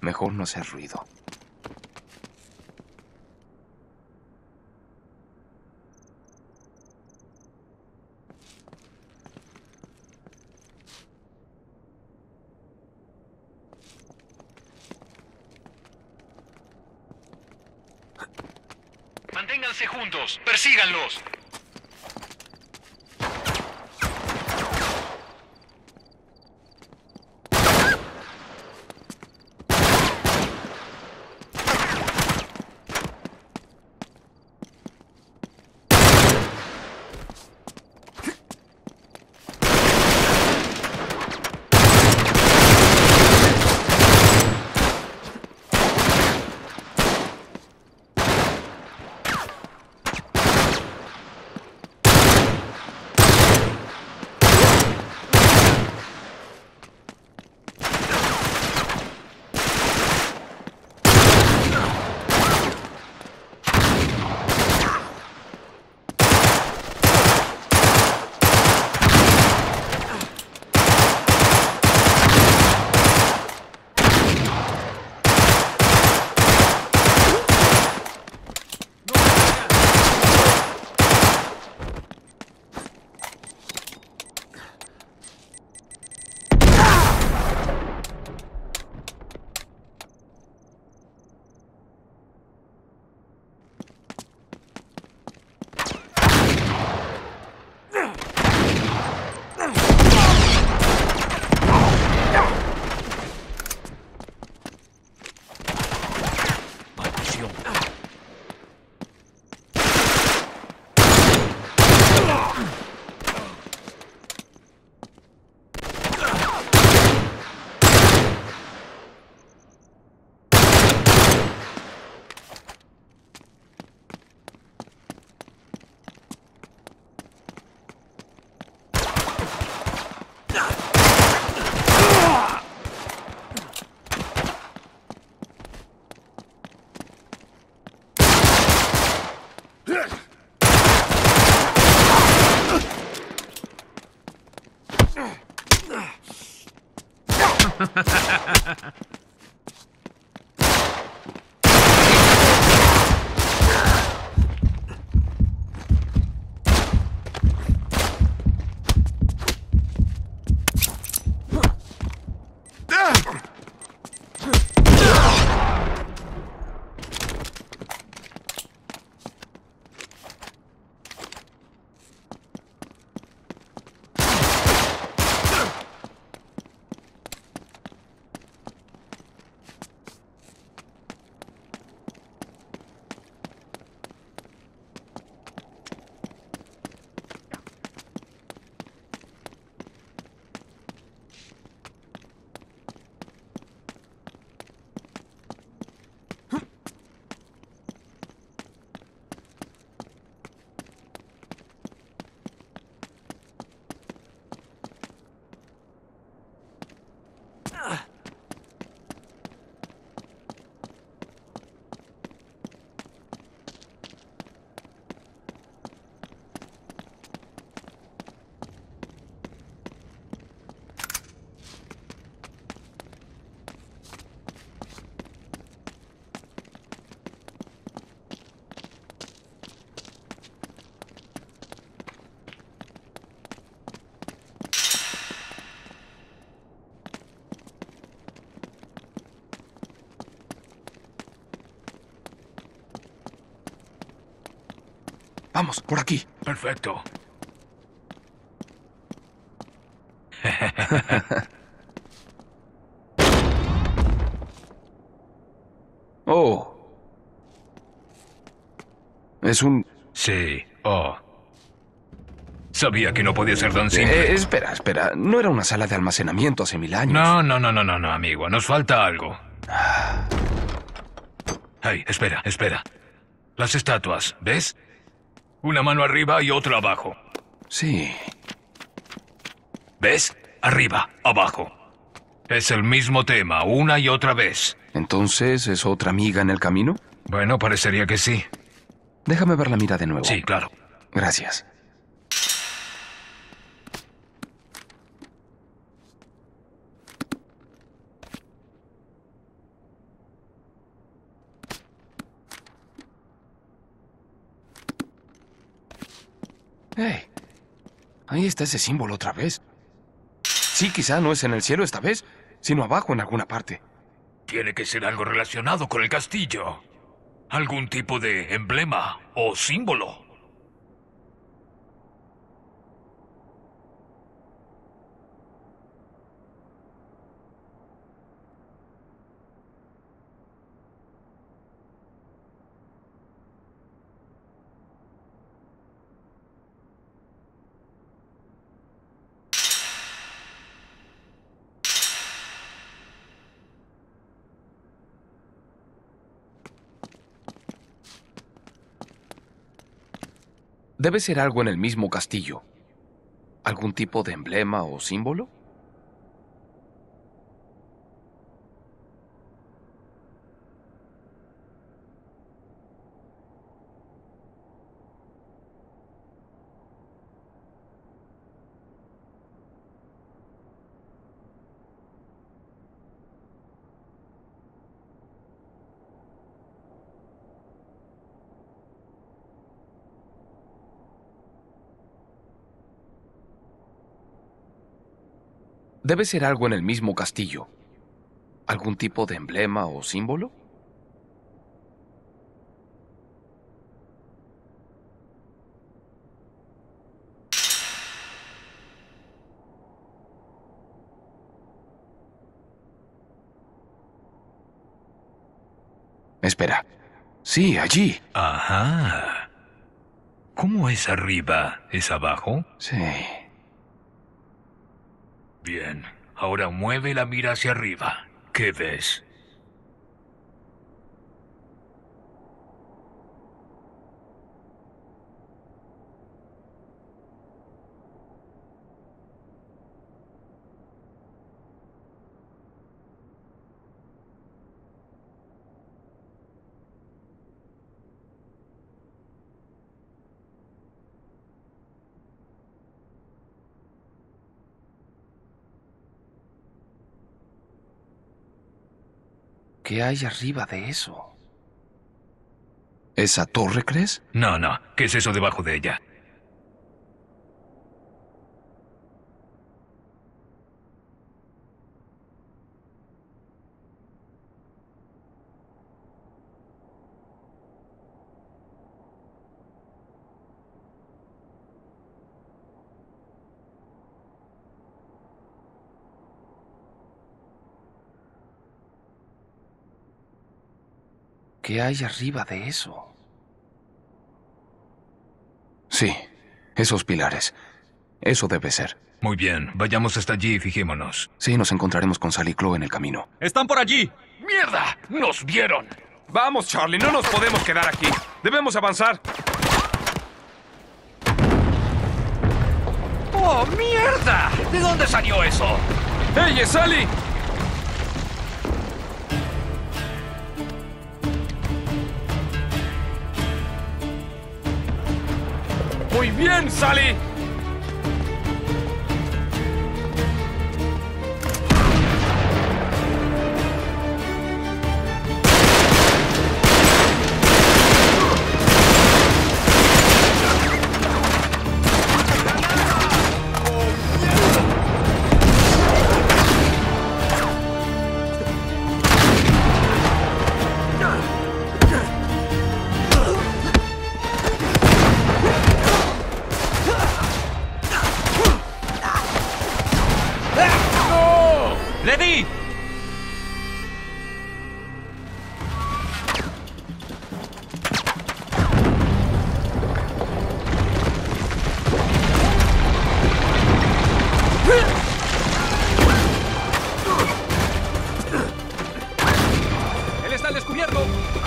Mejor no hacer ruido. Manténganse juntos. Persíganlos. Vamos, por aquí. Perfecto. Oh. Es un... Sí. Oh. Sabía que no podía ser tan simple. espera. No era una sala de almacenamiento hace 1000 años. No, amigo. Nos falta algo. Hey, espera. Las estatuas, ¿ves? Una mano arriba y otra abajo. Sí. ¿Ves? Arriba, abajo. Es el mismo tema, una y otra vez. ¿Entonces es otra amiga en el camino? Bueno, parecería que sí. Déjame ver la mira de nuevo. Sí, claro. Gracias. ¡Hey! Ahí está ese símbolo otra vez. Sí, quizá no es en el cielo esta vez, sino abajo en alguna parte. Tiene que ser algo relacionado con el castillo. Algún tipo de emblema o símbolo. Debe ser algo en el mismo castillo. ¿Algún tipo de emblema o símbolo? Debe ser algo en el mismo castillo. ¿Algún tipo de emblema o símbolo? Espera. Sí, allí. Ajá. ¿Cómo es arriba? ¿Es abajo? Sí. Bien. Ahora mueve la mira hacia arriba. ¿Qué ves? ¿Qué hay arriba de eso? ¿Esa torre, crees? No, no. ¿Qué es eso debajo de ella? ¿Qué hay arriba de eso? Sí, esos pilares. Eso debe ser. Muy bien. Vayamos hasta allí y fijémonos. Sí, nos encontraremos con Sally y Chloe en el camino. ¡Están por allí! ¡Mierda! ¡Nos vieron! Vamos, Charlie, no nos podemos quedar aquí. Debemos avanzar. ¡Oh, mierda! ¿De dónde salió eso? ¡Ey, es Sally! Muy bien, Sally. ¡Ready! ¡Él está al descubierto!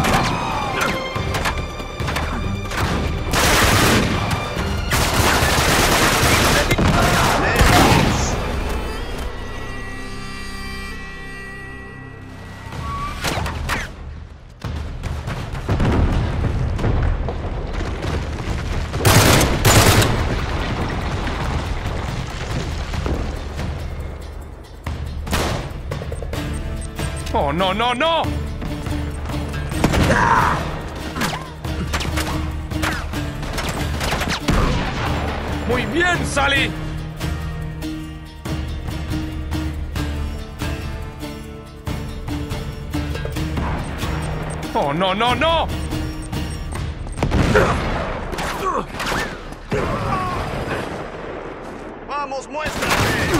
¡Oh, no, no, no! Muy bien, Sally. ¡Oh, no, no, no! ¡Vamos, muéstrame!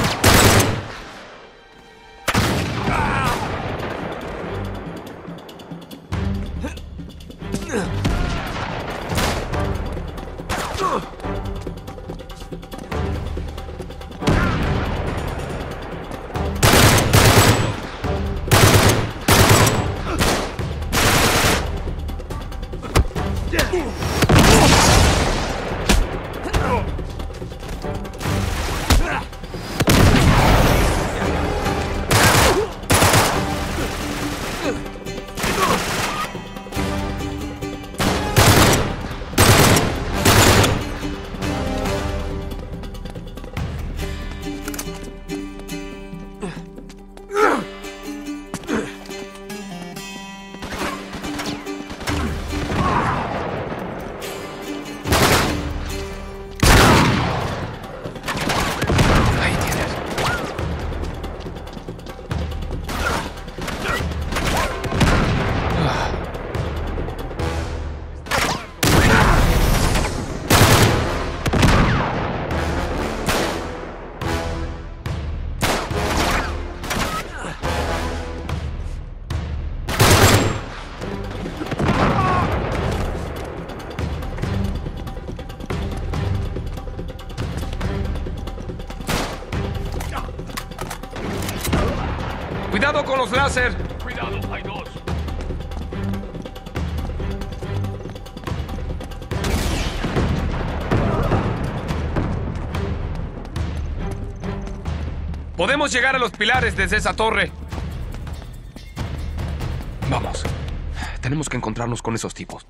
¡Cuidado con los láser! Cuidado, hay dos. Podemos llegar a los pilares desde esa torre. Vamos. Tenemos que encontrarnos con esos tipos.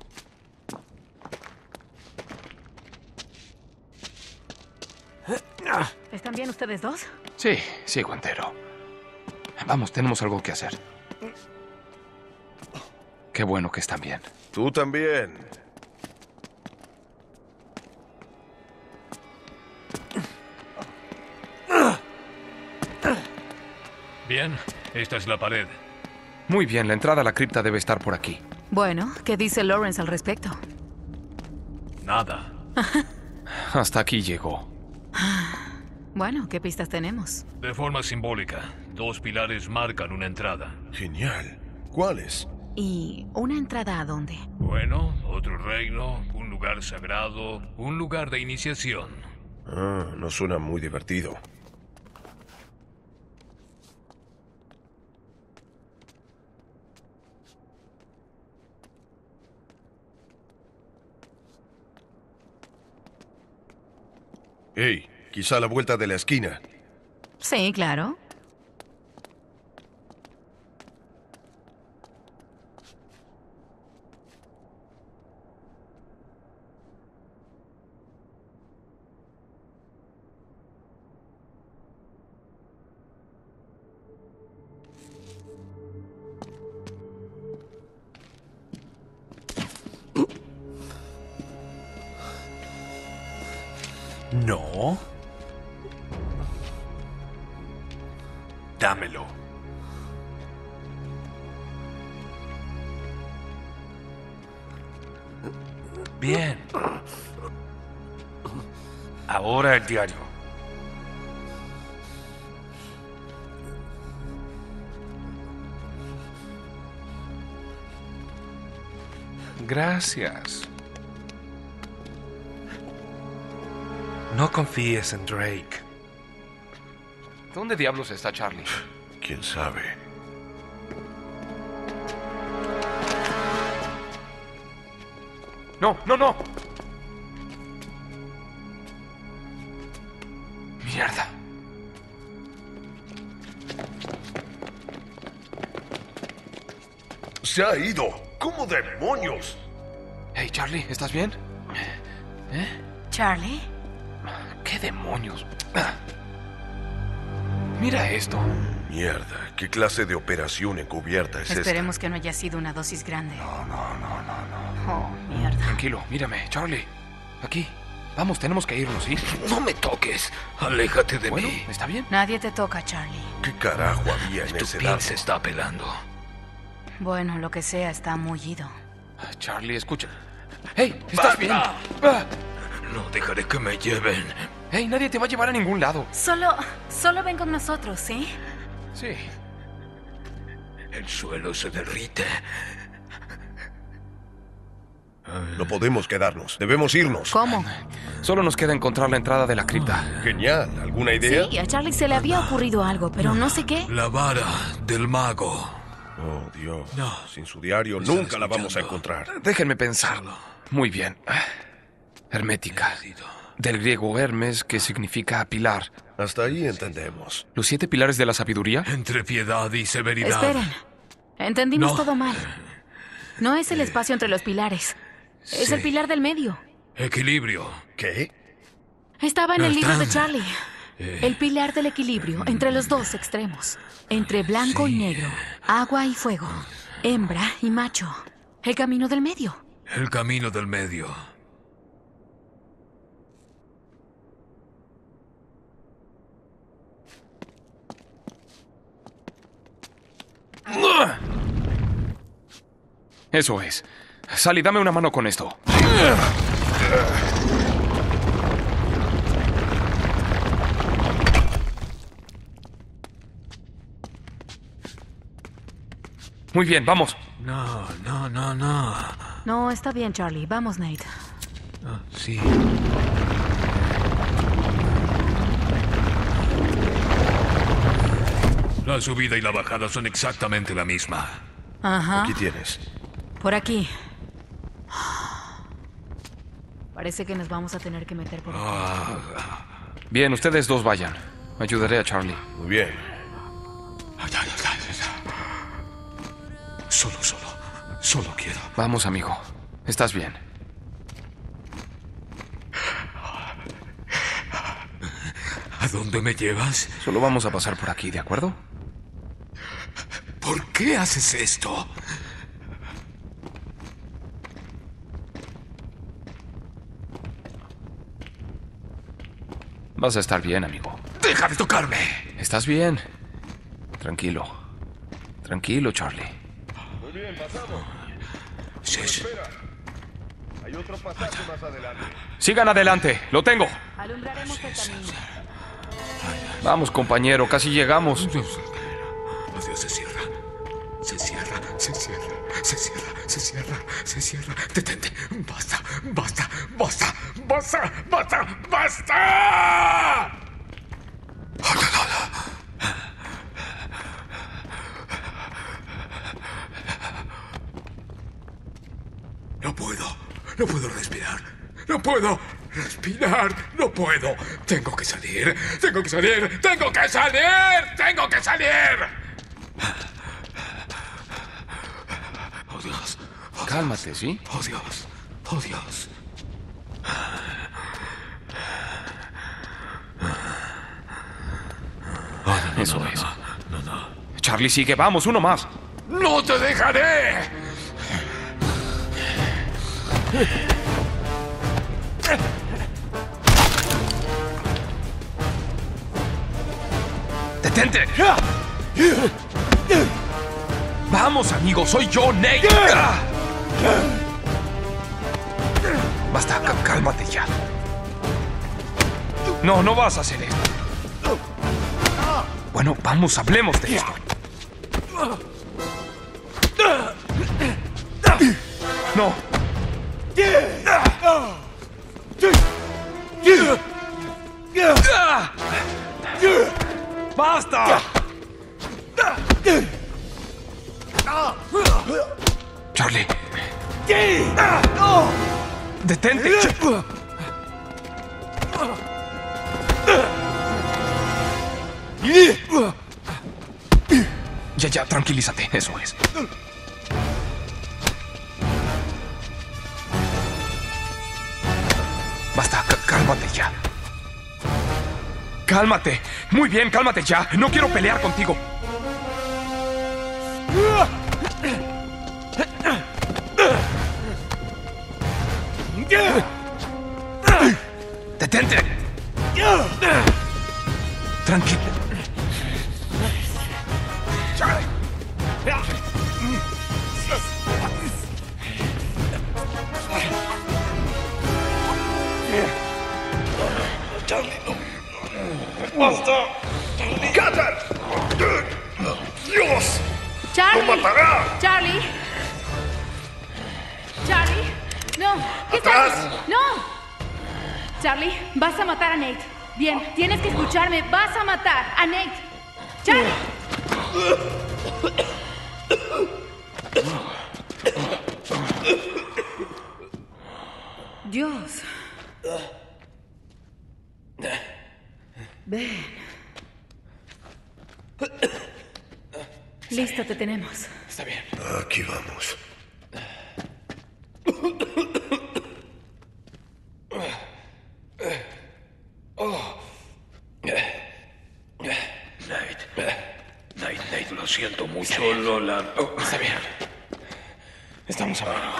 ¿Están bien ustedes dos? Sí, sigo entero. Vamos, tenemos algo que hacer. Qué bueno que están bien. Tú también. Bien, esta es la pared. Muy bien, la entrada a la cripta debe estar por aquí. Bueno, ¿qué dice Lawrence al respecto? Nada. Hasta aquí llegó. Bueno, ¿qué pistas tenemos? De forma simbólica, dos pilares marcan una entrada. Genial. ¿Cuáles? ¿Y una entrada a dónde? Bueno, otro reino, un lugar sagrado, un lugar de iniciación. Ah, no suena muy divertido. Hey, quizá a la vuelta de la esquina. Sí, claro. No. Dámelo. Bien. Ahora el diario. Gracias. No confíes en Drake. ¿Dónde diablos está Charlie? ¿Quién sabe? ¡No, no, no! ¡Mierda! ¡Se ha ido! ¿Cómo demonios? Hey, Charlie, ¿estás bien? ¿Charlie? ¿Qué demonios? Mira esto. Mierda, ¿qué clase de operación encubierta es Esperemos que no haya sido una dosis grande. No. Oh, mierda. Tranquilo, mírame, Charlie. Aquí. Vamos, tenemos que irnos, ¿sí? No me toques. Aléjate de Bueno, mí. está bien. Nadie te toca, Charlie. ¿Qué carajo había en Tu ese pin lado? se está pelando. Bueno, lo que sea está mullido. Charlie, escucha. ¡Hey! ¿Estás bien? Ah. No dejaré que me lleven. ¡Hey! Nadie te va a llevar a ningún lado. Solo ven con nosotros, ¿sí? Sí. El suelo se derrite. No podemos quedarnos. Debemos irnos. ¿Cómo? Solo nos queda encontrar la entrada de la cripta. Genial. ¿Alguna idea? Sí, a Charlie se le había ocurrido algo, pero no sé qué. La vara del mago. Oh, Dios. No. Sin su diario Están nunca la vamos a escuchando. encontrar. Déjenme pensarlo. Muy bien. Hermética. Del griego Hermes, que significa pilar. Hasta ahí entendemos. ¿Los 7 pilares de la sabiduría? Entre piedad y severidad. Esperen. Entendimos No. todo mal. No es el espacio entre los pilares. Es Sí. el pilar del medio. Equilibrio. ¿Qué? Estaba en el libro de Están- Charlie. El pilar del equilibrio entre los dos extremos. Entre blanco y negro. Agua y fuego. Hembra y macho. El camino del medio. El camino del medio. Eso es. Sally, dame una mano con esto. Muy bien, vamos. No. No, está bien, Charlie. Vamos, Nate. Sí. La subida y la bajada son exactamente la misma. Ajá. Aquí tienes. Por aquí. Parece que nos vamos a tener que meter por aquí. Bien, ustedes dos vayan. Ayudaré a Charlie. Muy bien. Solo quiero. Vamos, amigo. Estás bien. ¿A dónde me llevas? Solo vamos a pasar por aquí, ¿de acuerdo? ¿Por qué haces esto? Vas a estar bien, amigo. ¡Deja de tocarme! ¿Estás bien? Tranquilo. Tranquilo, Charlie. Muy bien, pasamos. Sí. Hay otro pasaje más adelante. Sigan adelante. Lo tengo. Alumbraremos el camino. Vamos, compañero. Casi llegamos. Oh, Dios, se cierra. Se cierra. Detente. Basta. No puedo respirar. No puedo. Tengo que salir. Oh, Dios. Cálmate, ¿sí? Oh, Dios. Eso es. Charlie, sigue. Vamos, uno más. ¡No te dejaré! ¡Detente! Vamos, amigo. Soy yo, Nate. Basta, cálmate ya. No vas a hacer esto. Bueno, vamos, hablemos de esto. No. ¡Basta! Charlie. Detente. Ya, tranquilízate. Eso es. Basta, cálmate ya. Cálmate. Muy bien, cálmate ya. No quiero pelear contigo. ¡Detente! Tranquilo. Charlie, no. ¡Basta! ¡Cutter! ¡Dios! ¡Charlie! ¡Lo matará! ¡Charlie! ¡Charlie! ¡No! ¿Qué ¡Atrás! estás? ¡No! Charlie, vas a matar a Nate. Bien, tienes que escucharme. Vas a matar a Nate. ¡Charlie! Dios. Ven. Listo, te tenemos. Está bien. Aquí vamos. Nate, lo siento mucho, Lola. Está bien. Estamos a mano.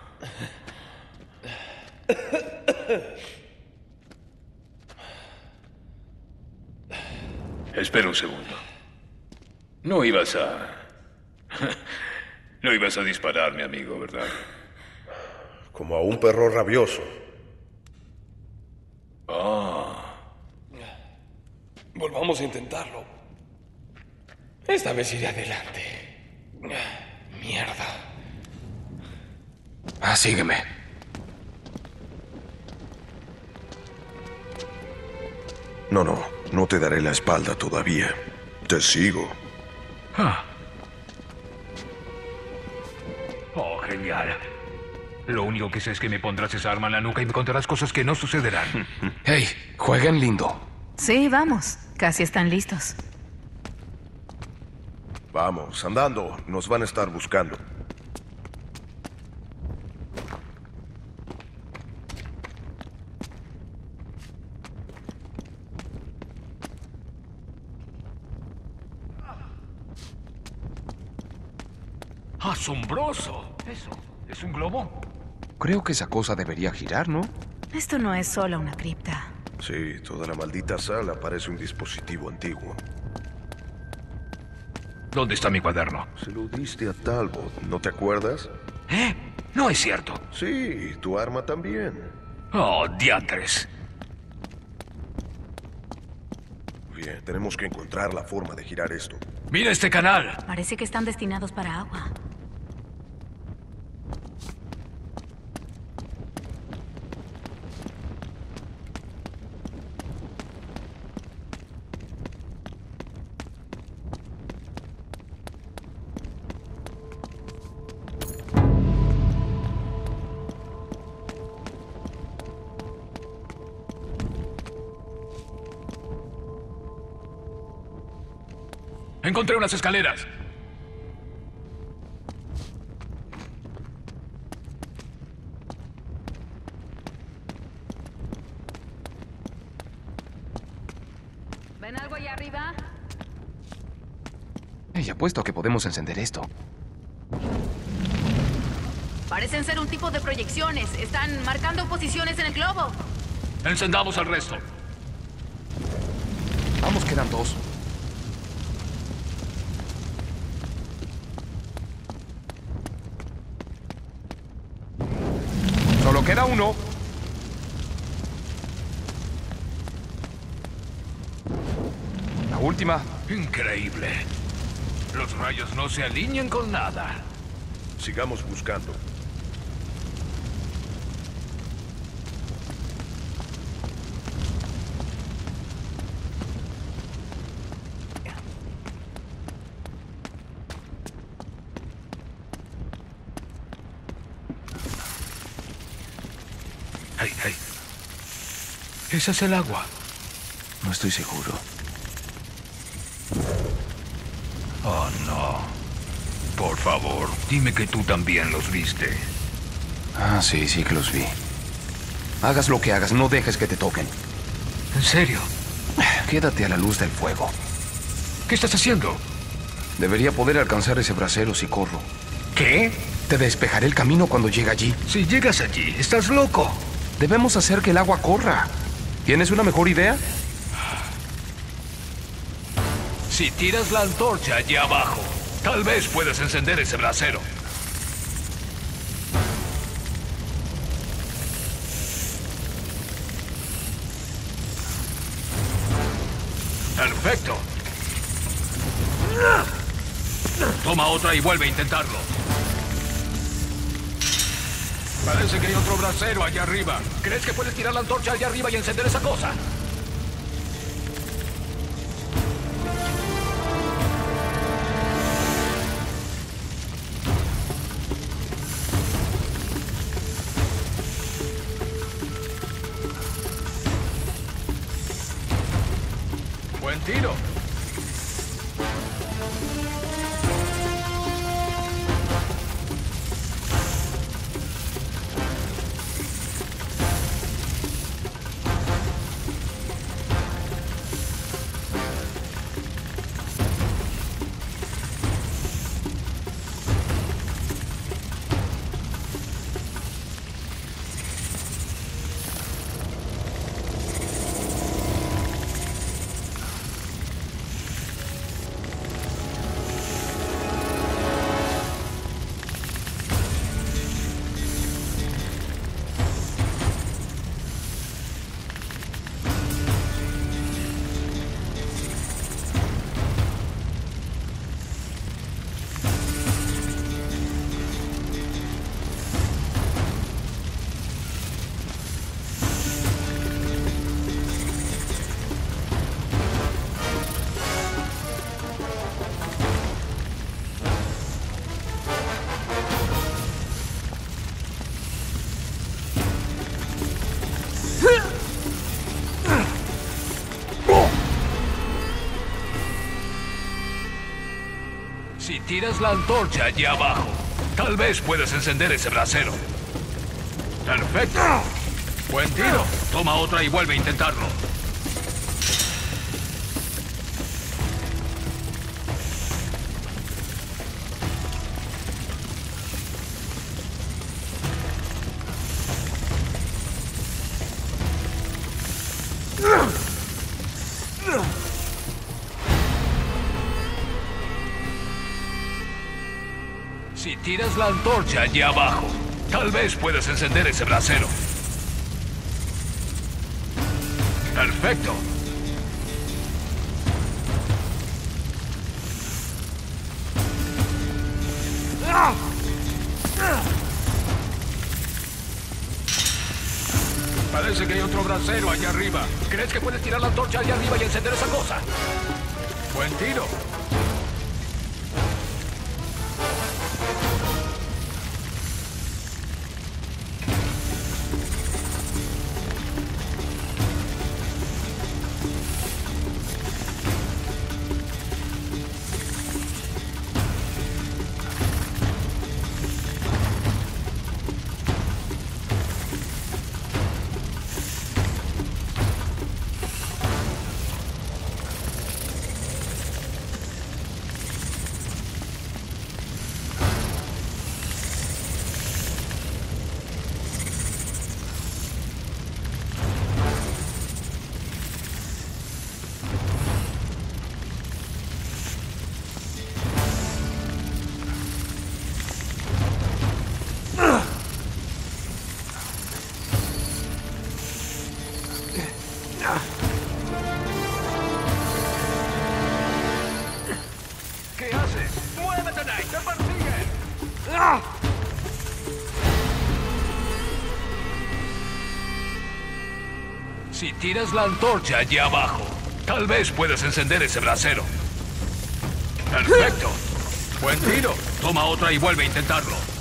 Espera un segundo. No ibas a... No ibas a dispararme, amigo, ¿verdad? Como a un perro rabioso. Volvamos a intentarlo. Esta vez iré adelante. Mierda. Sígueme. No te daré la espalda todavía. Te sigo. Oh, genial. Lo único que sé es que me pondrás esa arma en la nuca y me contarás cosas que no sucederán. Hey, jueguen lindo. Sí, vamos. Casi están listos. Vamos, andando. Nos van a estar buscando. ¡Asombroso! ¿Eso es un globo? Creo que esa cosa debería girar, ¿no? Esto no es solo una cripta. Sí, toda la maldita sala parece un dispositivo antiguo. ¿Dónde está mi cuaderno? Se lo diste a Talbot, ¿no te acuerdas? ¿Eh? No es cierto. Sí, tu arma también. Oh, diantres. Bien, tenemos que encontrar la forma de girar esto. ¡Mira este canal! Parece que están destinados para agua. Encontré unas escaleras. ¿Ven algo allá arriba? Hey, apuesto que podemos encender esto. Parecen ser un tipo de proyecciones. Están marcando posiciones en el globo. Encendamos el resto. Vamos, quedan dos. Solo queda uno. La última. Increíble. Los rayos no se alinean con nada. Sigamos buscando. Hey. Ese es el agua. No estoy seguro. Oh, no. Por favor, dime que tú también los viste. Sí que los vi. Hagas lo que hagas, no dejes que te toquen. ¿En serio? Quédate a la luz del fuego. ¿Qué estás haciendo? Debería poder alcanzar ese brasero si corro. ¿Qué? Te despejaré el camino cuando llegue allí. Si llegas allí, estás loco. Debemos hacer que el agua corra. ¿Tienes una mejor idea? Si tiras la antorcha allí abajo, tal vez puedas encender ese brasero. Perfecto. Toma otra y vuelve a intentarlo. Parece que hay otro brasero allá arriba. ¿Crees que puedes tirar la antorcha allá arriba y encender esa cosa? Buen tiro. Si tiras la antorcha allí abajo, tal vez puedas encender ese brasero. Perfecto. Buen tiro. Toma otra y vuelve a intentarlo. Si tiras la antorcha allí abajo, tal vez puedas encender ese brasero. Perfecto. Parece que hay otro brasero allá arriba. ¿Crees que puedes tirar la antorcha allá arriba y encender esa cosa? Buen tiro. ¿Qué haces? ¡Muévete, Nate! ¡Te persiguen! Si tiras la antorcha allí abajo, tal vez puedas encender ese brasero. Perfecto. Buen tiro. Toma otra y vuelve a intentarlo.